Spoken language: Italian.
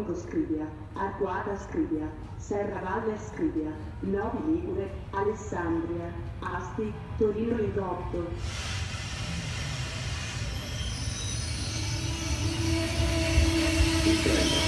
Conico Scrivia, Arquata Scrivia, Serravalle Scrivia, Novi Ligure, Alessandria, Asti, Torino Ridotto. Il treno